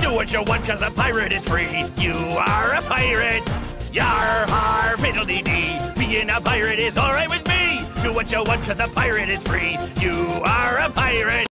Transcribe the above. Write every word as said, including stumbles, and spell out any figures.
Do what you want, cause a pirate is free. You are a pirate. Yar, har, fiddle-dee-dee. Being a pirate is alright with me. Do what you want, cause a pirate is free. You are a pirate.